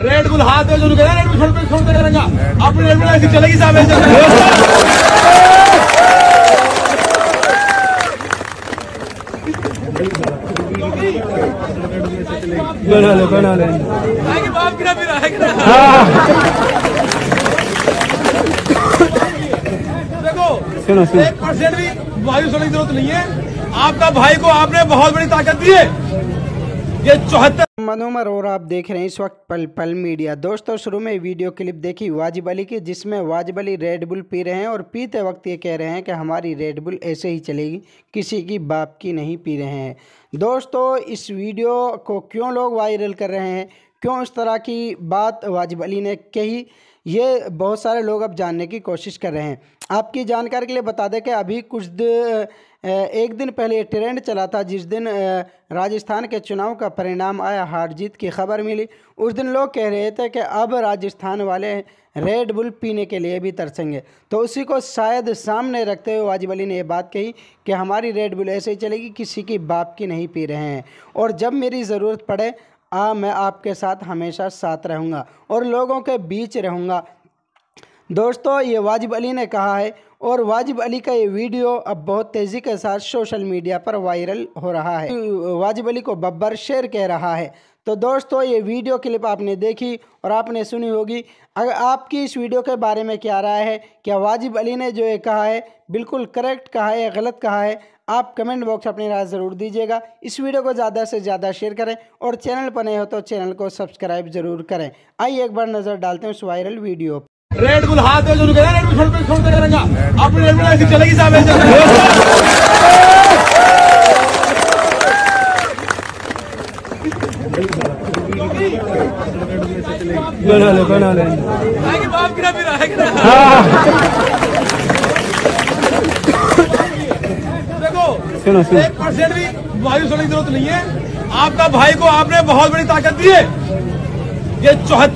Red Bull हाथ में जो रुकेगा रेड बुल छोड़ते करेंगे अपनी रेड बुल ऐसी चलेगी साहब बना ले बाप गिरा फिर आएगा। देखो 1% भी वायु छोड़ने की जरूरत नहीं है। आपका भाई को आपने बहुत बड़ी ताकत दी है। ये 74 मनोमर और आप देख रहे हैं इस वक्त पल पल मीडिया। दोस्तों शुरू में वीडियो क्लिप देखी वाजिब अली की, जिसमें वाजिब अली रेड बुल पी रहे हैं और पीते वक्त ये कह रहे हैं कि हमारी रेड बुल ऐसे ही चलेगी, किसी की बाप की नहीं पी रहे हैं। दोस्तों इस वीडियो को क्यों लोग वायरल कर रहे हैं, क्यों इस तरह की बात वाजिब अली ने कही, ये बहुत सारे लोग अब जानने की कोशिश कर रहे हैं। आपकी जानकारी के लिए बता दें कि अभी एक दिन पहले ट्रेंड चला था, जिस दिन राजस्थान के चुनाव का परिणाम आया, हार जीत की खबर मिली, उस दिन लोग कह रहे थे कि अब राजस्थान वाले रेड बुल पीने के लिए भी तरसेंगे। तो उसी को शायद सामने रखते हुए वाजिब अली ने ये बात कही कि हमारी रेड बुल ऐसे ही चलेगी, किसी की बाप की नहीं पी रहे हैं, और जब मेरी ज़रूरत पड़े मैं आपके साथ हमेशा साथ रहूँगा और लोगों के बीच रहूँगा। दोस्तों ये वाजिब अली ने कहा है और वाजिब अली का ये वीडियो अब बहुत तेज़ी के साथ सोशल मीडिया पर वायरल हो रहा है। वाजिब अली को बब्बर शेर कह रहा है। तो दोस्तों ये वीडियो क्लिप आपने देखी और आपने सुनी होगी। अगर आपकी इस वीडियो के बारे में क्या राय है, क्या वाजिब अली ने जो ये कहा है बिल्कुल करेक्ट कहा है या गलत कहा है, आप कमेंट बॉक्स अपनी राय ज़रूर दीजिएगा। इस वीडियो को ज़्यादा से ज़्यादा शेयर करें और चैनल पर नए हो तो चैनल को सब्सक्राइब ज़रूर करें। आइए एक बार नज़र डालते हैं उस वायरल वीडियो पर। रेड बुल हाथ में जो रुकेगा रेड बुल छोड़ते करेंगे अपनी रेड बुल ऐसी चलेगी साहब बना ले बाप गिरा फिर आएगा। देखो 1% भी वायु छोड़ने की जरूरत नहीं है। आपका भाई को आपने बहुत बड़ी ताकत दी है। ये 74